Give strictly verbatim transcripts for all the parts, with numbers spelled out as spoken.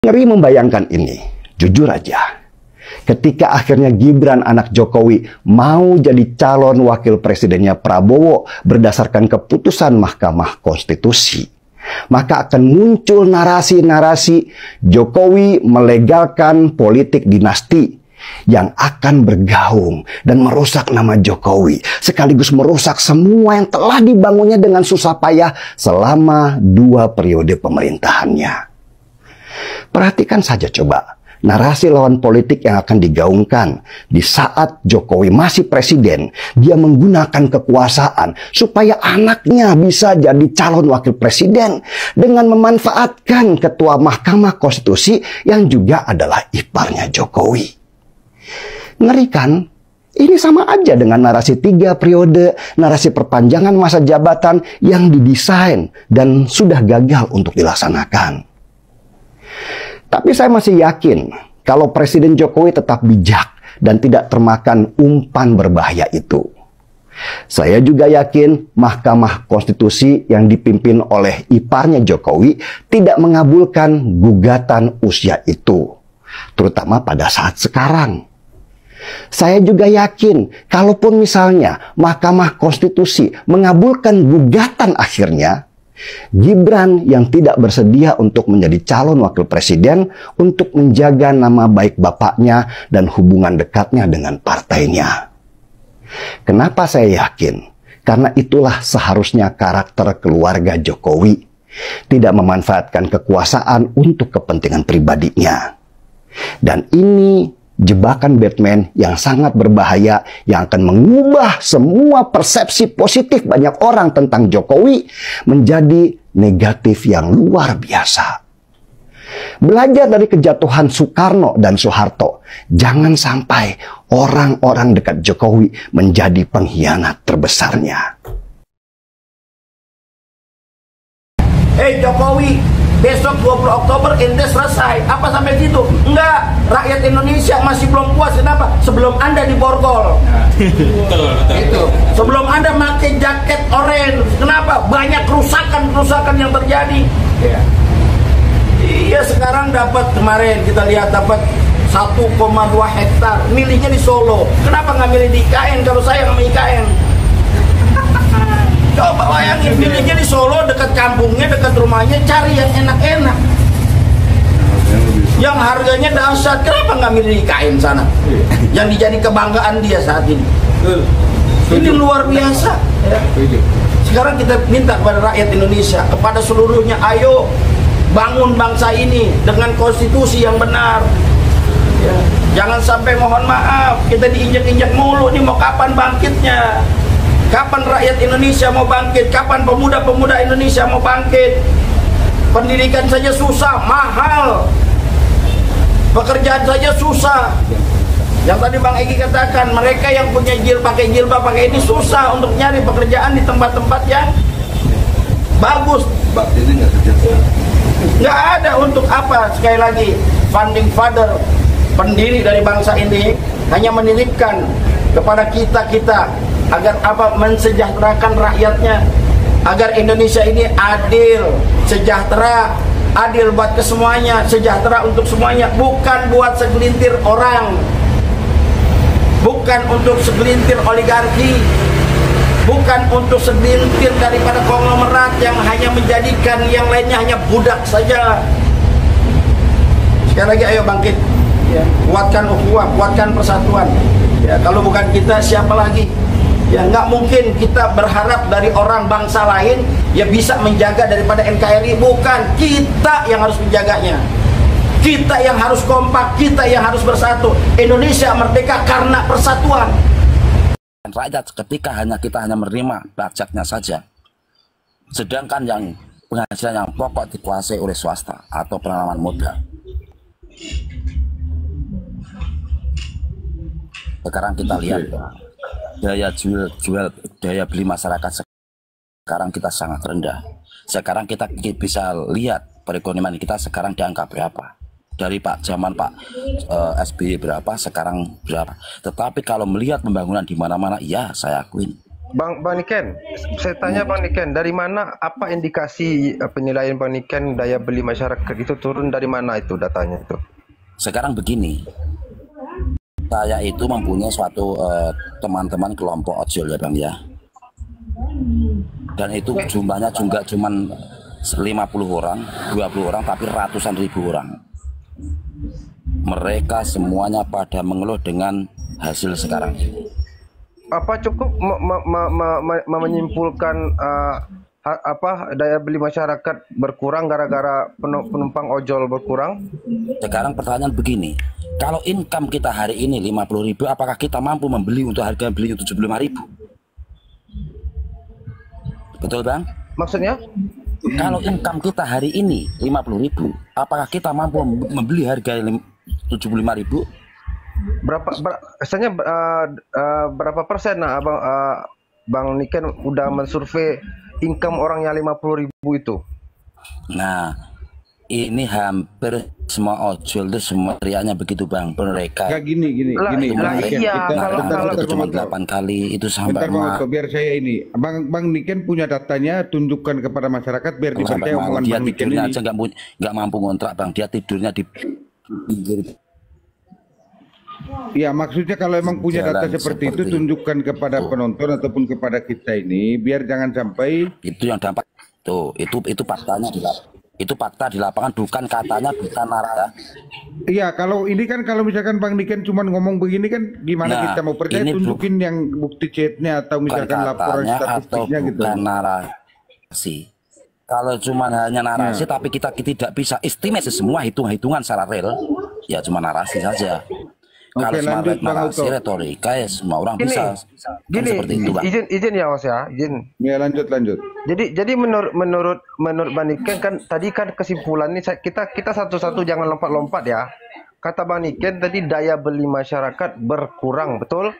Ngeri membayangkan ini, jujur aja. Ketika akhirnya Gibran anak Jokowi mau jadi calon wakil presidennya Prabowo berdasarkan keputusan Mahkamah Konstitusi, maka akan muncul narasi-narasi Jokowi melegalkan politik dinasti yang akan bergaung dan merusak nama Jokowi, sekaligus merusak semua yang telah dibangunnya dengan susah payah selama dua periode pemerintahannya. Perhatikan saja coba narasi lawan politik yang akan digaungkan di saat Jokowi masih presiden. Dia menggunakan kekuasaan supaya anaknya bisa jadi calon wakil presiden dengan memanfaatkan ketua Mahkamah Konstitusi yang juga adalah iparnya Jokowi. Ngeri kan? Ini sama aja dengan narasi tiga periode, narasi perpanjangan masa jabatan yang didesain dan sudah gagal untuk dilaksanakan. Tapi saya masih yakin kalau Presiden Jokowi tetap bijak dan tidak termakan umpan berbahaya itu. Saya juga yakin Mahkamah Konstitusi yang dipimpin oleh iparnya Jokowi tidak mengabulkan gugatan usia itu, terutama pada saat sekarang. Saya juga yakin kalaupun misalnya Mahkamah Konstitusi mengabulkan gugatan akhirnya, Gibran yang tidak bersedia untuk menjadi calon wakil presiden untuk menjaga nama baik bapaknya dan hubungan dekatnya dengan partainya. Kenapa saya yakin? Karena itulah seharusnya karakter keluarga Jokowi, tidak memanfaatkan kekuasaan untuk kepentingan pribadinya. Dan ini jebakan Batman yang sangat berbahaya yang akan mengubah semua persepsi positif banyak orang tentang Jokowi menjadi negatif yang luar biasa. Belajar dari kejatuhan Soekarno dan Soeharto, jangan sampai orang-orang dekat Jokowi menjadi pengkhianat terbesarnya. Hei Jokowi, besok dua puluh Oktober ente selesai. Apa sampai situ? Enggak, rakyat Indonesia masih belum puas. Kenapa? Sebelum Anda diborgol. Nah, betul, betul. Itu. Sebelum Anda pakai jaket oranye. Kenapa? Banyak kerusakan-kerusakan yang terjadi. Iya. Iya, sekarang dapat kemarin kita lihat dapat satu koma dua hektar. Milihnya di Solo. Kenapa nggak milih di I K N kalau saya nggak mau I K N? Coba bayangin, milihnya di Solo, dekat kampungnya, dekat rumahnya, cari yang enak-enak. Yang harganya dahsyat, kenapa nggak milih di I K N sana? Yang dijadi kebanggaan dia saat ini. Ini luar biasa. Sekarang kita minta kepada rakyat Indonesia, kepada seluruhnya, ayo bangun bangsa ini dengan konstitusi yang benar. Jangan sampai mohon maaf, kita diinjak-injak mulu, ini mau kapan bangkitnya? Kapan rakyat Indonesia mau bangkit? Kapan pemuda-pemuda Indonesia mau bangkit? Pendidikan saja susah, mahal. Pekerjaan saja susah. Yang tadi Bang Egi katakan, mereka yang punya jil pakai jilbab pakai ini susah untuk nyari pekerjaan di tempat-tempat yang bagus. Nggak ada untuk apa? Sekali lagi, founding father, pendiri dari bangsa ini hanya menitipkan kepada kita-kita agar apa, mensejahterakan rakyatnya, agar Indonesia ini adil, sejahtera, adil buat kesemuanya, sejahtera untuk semuanya, bukan buat segelintir orang, bukan untuk segelintir oligarki, bukan untuk segelintir daripada konglomerat yang hanya menjadikan yang lainnya hanya budak saja. Sekali lagi, ayo bangkit, ya, kuatkan ukhuwah, kuatkan persatuan. Ya, kalau bukan kita, siapa lagi? Ya, nggak mungkin kita berharap dari orang bangsa lain ya bisa menjaga daripada N K R I. Bukan, kita yang harus menjaganya. Kita yang harus kompak, kita yang harus bersatu. Indonesia merdeka karena persatuan. Rakyat ketika hanya kita hanya menerima pajaknya saja, sedangkan yang penghasilan yang pokok dikuasai oleh swasta atau penanaman modal. Sekarang kita lihat daya jual, jual daya beli masyarakat sekarang kita sangat rendah. Sekarang kita bisa lihat perekonomian kita sekarang di angka berapa. Dari Pak zaman Pak uh, S B Y berapa, sekarang berapa. Tetapi kalau melihat pembangunan di mana-mana, ya saya akuin Bang Bang Niken, saya tanya Bang Niken, dari mana apa indikasi eh, penilaian Bang Niken daya beli masyarakat itu turun dari mana itu datanya itu? Sekarang begini, saya itu mempunyai suatu eh, teman-teman kelompok ojol ya Bang ya. Dan itu jumlahnya juga cuman lima puluh orang, dua puluh orang, tapi ratusan ribu orang. Mereka semuanya pada mengeluh dengan hasil sekarang ini. Apa cukup me me me me me menyimpulkan uh, ha apa daya beli masyarakat berkurang gara-gara penumpang ojol berkurang? Sekarang pertanyaan begini, kalau income kita hari ini lima puluh ribu, apakah kita mampu membeli untuk harga beli tujuh puluh lima ribu? Betul Bang? Maksudnya? Kalau income kita hari ini lima puluh ribu, apakah kita mampu membeli harga tujuh puluh lima ribu? Berapa ber, misalnya uh, uh, berapa persen nah, Abang uh, Bang Niken udah mensurvei income orang yang lima puluh ribu itu? Nah, ini hampir semua ojol itu semua teriaknya begitu Bang. Mereka Kayak gini gini lah, gini. lah, Bang Niken, iya, kita, kalau- bentar, kalau- bentar, cuma bentar. delapan kali itu sampai Bentar Bang ma- Otto, biar saya ini. Bang Bang Niken punya datanya, tunjukkan kepada masyarakat biar sampai dipercaya malam. omongan Dia Bang Niken tidurnya ini. aja nggak pu- nggak mampu ngontrak Bang. Dia tidurnya di pinggir. Ya maksudnya kalau emang punya Jalan data seperti, itu seperti tunjukkan kepada itu. penonton ataupun kepada kita ini biar jangan sampai Itu yang dampak tuh, itu itu faktanya di lap- itu fakta di lapangan, bukan katanya, bukan narasi. iya kalau ini kan kalau misalkan Bang Niken cuma ngomong begini kan gimana Nah, kita mau percaya, ini bu- tunjukin yang bukti chatnya atau Bukan misalkan laporan katanya atau statistiknya gitu. bukan narasi. Kalau cuma hanya narasi Ya. tapi kita tidak bisa estimasi semua hitung-hitungan secara real, ya cuma narasi saja. Oke, Kalau semua lanjut, Bang narasi Otto. retorika ya semua orang Gini, bisa. Kan gini, seperti itu Bang. izin izin ya Mas ya, izin. Ya lanjut lanjut. Jadi jadi menurut menurut menurut Bang Niken kan tadi kan kesimpulan ini saya- kita kita satu-satu jangan lompat-lompat ya. Kata Bang Niken tadi daya beli masyarakat berkurang, betul?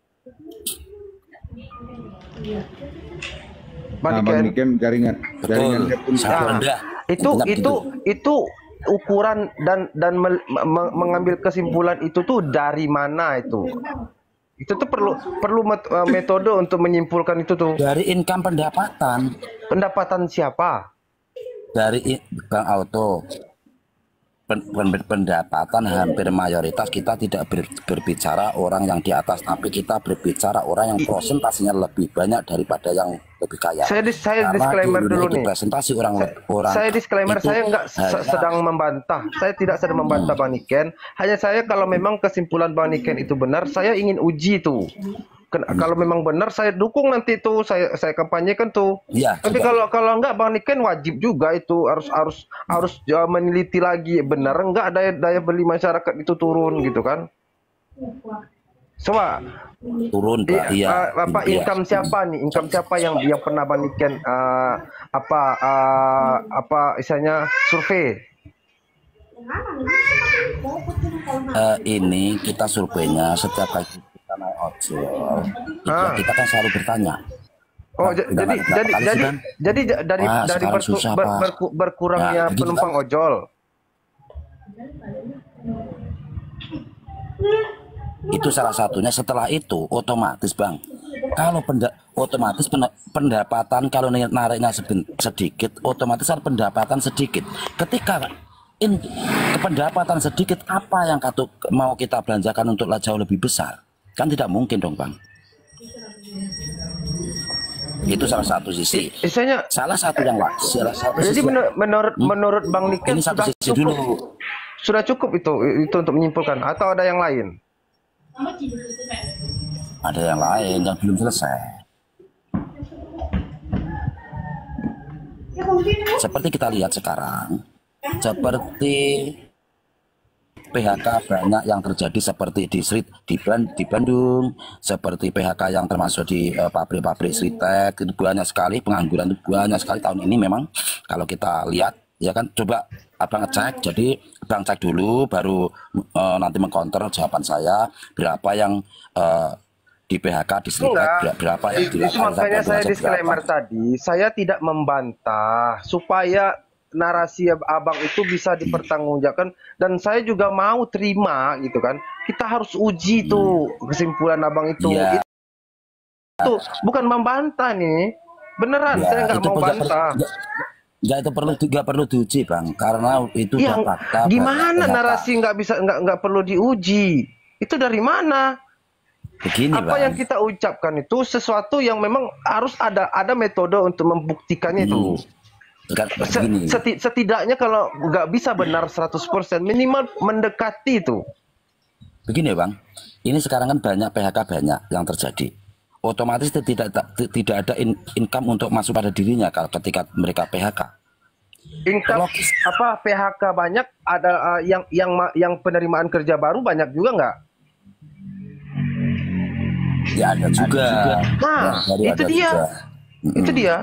Bang Nah, Bang Niken. Niken jaringan jaringan Betul. dia pun Sangat Nah, rendah. itu Intinya itu begitu. itu ukuran dan dan mel- me- mengambil kesimpulan itu tuh dari mana itu? Itu tuh perlu perlu met- eh, metode untuk menyimpulkan itu tuh. Dari income pendapatan, Pendapatan siapa? dari i- Bang Auto, pen- pen- pendapatan hampir mayoritas kita tidak ber- berbicara orang yang di atas, tapi kita berbicara orang yang prosentasinya lebih banyak daripada yang lebih kaya. Saya dis- saya Karena disclaimer di Indonesia dulu itu nih. presentasi orang orang Saya disclaimer, itu saya nggak se- hanya- sedang membantah. Saya tidak sedang membantah Bang Niken. Hanya saya kalau memang kesimpulan Bang Niken itu benar, saya ingin uji tuh. Ken- Kalau memang benar, saya dukung nanti tuh. Saya saya kampanyekan tuh. Iya, Tapi coba. kalau kalau enggak, Bang Niken wajib juga itu harus harus harus uh, meneliti lagi benar enggak daya daya beli masyarakat itu turun gitu kan? Coba turun I- Pak. Iya. uh, apa Iya. income siapa nih? Income siapa yang yang pernah Bang Niken uh, apa uh, apa istilahnya survei? Eh, ini kita surveinya setiap kali kita naik ojol, itu Ah. kita kan selalu bertanya. Oh, Nah, j- udah jadi berapa jadi kali sih, jadi Bang? jadi j- dari Wah, dari sekarang berku- susah, ber- Pak. berku- berkurangnya Nah, begitu, penumpang Bang. ojol. Itu salah satunya. Setelah itu otomatis Bang, kalau penda, otomatis pen- pendapatan kalau nih nariknya seben- sedikit, otomatis kan pendapatan sedikit. Ketika in, pendapatan sedikit, apa yang katu, mau kita belanjakan untuk jauh lebih besar? Kan tidak mungkin dong Bang. Itu salah satu sisi. Istilahnya Salah satu yang lain. Salah satu jadi sisi. menur- menurut Hmm? menurut Bang Niken Ini satu sudah sisi cukup. dulu. Sudah cukup itu itu untuk menyimpulkan atau ada yang lain? Ada yang lain yang belum selesai. Seperti kita lihat sekarang, seperti P H K banyak yang terjadi seperti di Sri, di, Ban- di Bandung, seperti P H K yang termasuk di eh, pabrik-pabrik Sritek, itu banyak sekali, pengangguran itu banyak sekali tahun ini memang. Kalau kita lihat, ya kan, coba abang ngecek, jadi abang cek dulu, baru eh, nanti mengcounter jawaban saya, berapa yang eh, di P H K di Sritek, Enggak. berapa yang di Itu makanya saya Bandung, disclaimer berapa. tadi, saya tidak membantah supaya narasi ab- abang itu bisa dipertanggungjawabkan dan saya juga mau terima gitu kan. Kita harus uji tuh kesimpulan abang itu. Iya. itu bukan membantah nih. Beneran, Ya, saya nggak itu mau nggak bantah. nggak- nggak itu perlu nggak perlu diuji bang, karena itu Yang udah fakta. gimana fakta. narasi nggak bisa nggak nggak perlu diuji? Itu dari mana? Begini Apa bang, yang kita ucapkan itu sesuatu yang memang harus ada ada metode untuk membuktikannya itu. Bukan Se- begini. seti- setidaknya kalau nggak bisa benar seratus persen minimal mendekati itu. Begini bang, ini sekarang kan banyak P H K banyak yang terjadi. Otomatis tidak tidak ada in- income untuk masuk pada dirinya kalau ketika mereka P H K. Income Logis. apa P H K banyak ada uh, yang yang ma- yang penerimaan kerja baru banyak juga nggak? Ya ada juga. Nah, Ya, baru itu ada dia. juga. Itu dia.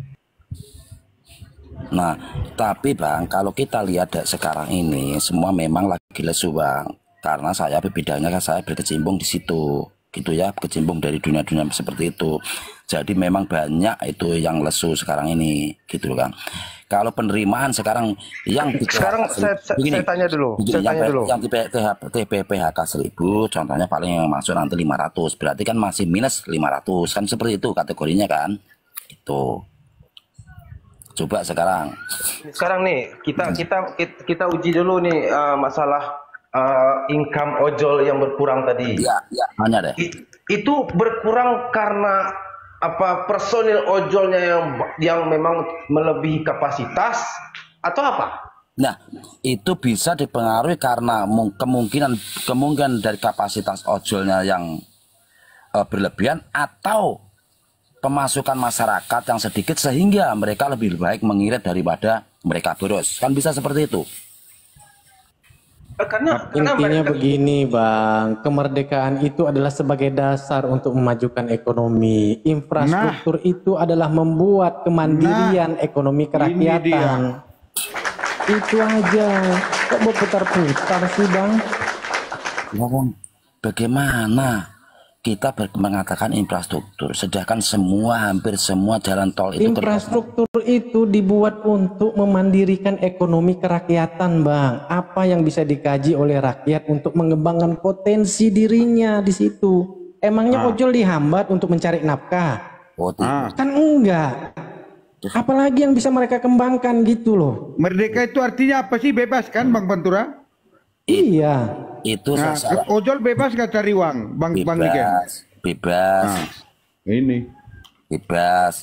Nah, tapi bang, kalau kita lihat da- sekarang ini semua memang lagi lesu bang, karena saya bidangnya kan saya berkecimpung di situ, gitu ya, berkecimpung dari dunia-dunia seperti itu. Jadi memang banyak itu yang lesu sekarang ini, gitu kan. Kalau penerimaan sekarang yang di Sekarang P H K saya, saya, begini, saya tanya dulu. begini, Saya yang, tanya P- dulu. yang T P P H K seribu, contohnya paling yang masuk nanti lima ratus, berarti kan masih minus lima ratus, kan seperti itu kategorinya kan, itu. Coba sekarang. Sekarang nih kita kita kita, kita uji dulu nih uh, masalah uh, income ojol yang berkurang tadi. Ya, ya, hanya deh. I- itu berkurang karena apa personil ojolnya yang yang memang melebihi kapasitas atau apa? Nah, itu bisa dipengaruhi karena mung- kemungkinan kemungkinan dari kapasitas ojolnya yang eh, berlebihan atau pemasukan masyarakat yang sedikit sehingga mereka lebih baik mengirit daripada mereka boros. Kan bisa seperti itu. Eh, Karena, karena Intinya mereka- begini Bang, kemerdekaan itu adalah sebagai dasar untuk memajukan ekonomi. Infrastruktur itu adalah membuat kemandirian ekonomi kerakyatan. Itu aja. Kok berputar-putar sih Bang? Ngomong bagaimana kita ber- mengatakan infrastruktur, sedangkan semua hampir semua jalan tol itu Infrastruktur itu dibuat untuk memandirikan ekonomi kerakyatan Bang. Apa yang bisa dikaji oleh rakyat untuk mengembangkan potensi dirinya di situ. Emangnya ojol dihambat untuk mencari nafkah? Oh, Ah. Kan enggak. Apalagi yang bisa mereka kembangkan gitu loh. Merdeka itu artinya apa sih? Bebas kan Bang Pantura? Iya. itu Nah, saya ojol bebas nggak cari uang, Bang Bang Niken? bebas, bebas, Nah, ini bebas.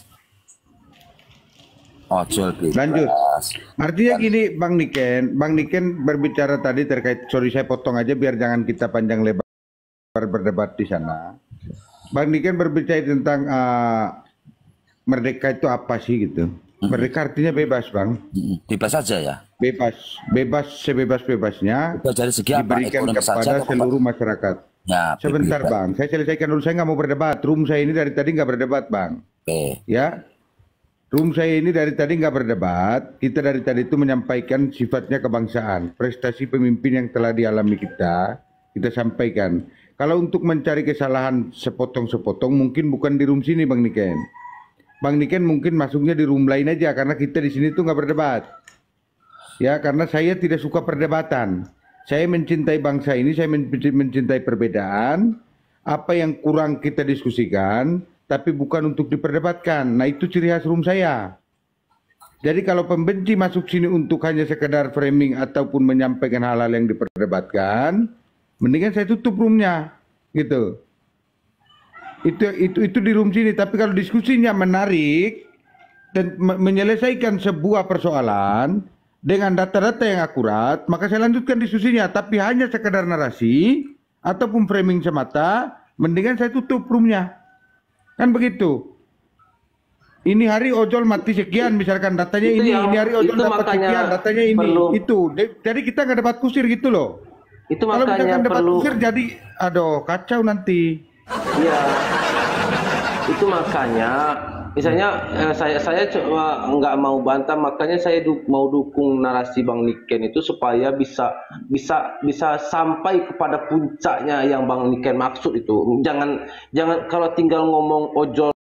Ojol bebas. Lanjut. Artinya gini, Bang Niken, Bang Niken berbicara tadi terkait, sorry saya potong aja biar jangan kita panjang lebar berdebat di sana. Bang Niken berbicara tentang uh, merdeka itu apa sih gitu? Merdeka artinya bebas, Bang. Mm, Bebas saja ya. Bebas, bebas sebebas-bebasnya Bebas dari segi apa? diberikan Ekonomi kepada saja atau apa? seluruh masyarakat. Ya, Sebentar, bebas. Bang. Saya selesaikan dulu. Saya nggak mau berdebat. Room saya ini dari tadi nggak berdebat, Bang. Oke. Ya, room saya ini dari tadi nggak berdebat. Kita dari tadi itu menyampaikan sifatnya kebangsaan, prestasi pemimpin yang telah dialami kita, kita sampaikan. Kalau untuk mencari kesalahan sepotong-sepotong, mungkin bukan di room sini, Bang Niken. Bang Niken mungkin masuknya di room lain aja, karena kita di sini tuh nggak berdebat. Ya, karena saya tidak suka perdebatan. Saya mencintai bangsa ini, saya men- mencintai perbedaan. Apa yang kurang kita diskusikan, tapi bukan untuk diperdebatkan. Nah, itu ciri khas room saya. Jadi kalau pembenci masuk sini untuk hanya sekedar framing ataupun menyampaikan hal-hal yang diperdebatkan, mendingan saya tutup roomnya, gitu. Itu itu itu di room sini. Tapi kalau diskusinya menarik dan me- menyelesaikan sebuah persoalan dengan data-data yang akurat, maka saya lanjutkan diskusinya. Tapi hanya sekedar narasi ataupun framing semata, mendingan saya tutup roomnya. Kan begitu. Ini hari ojol mati sekian, misalkan datanya Itu ini, yang- ini hari ojol itu dapat makanya sekian, datanya ini, perlu- itu. De- Jadi kita nggak dapat kusir gitu loh. Itu Kalau makanya misalkan debat perlu, kusir jadi, aduh kacau nanti. ya, itu makanya, misalnya eh, saya saya cuma nggak mau bantah, makanya saya du- mau dukung narasi Bang Niken itu supaya bisa bisa bisa sampai kepada puncaknya yang Bang Niken maksud itu. Jangan jangan kalau tinggal ngomong ojol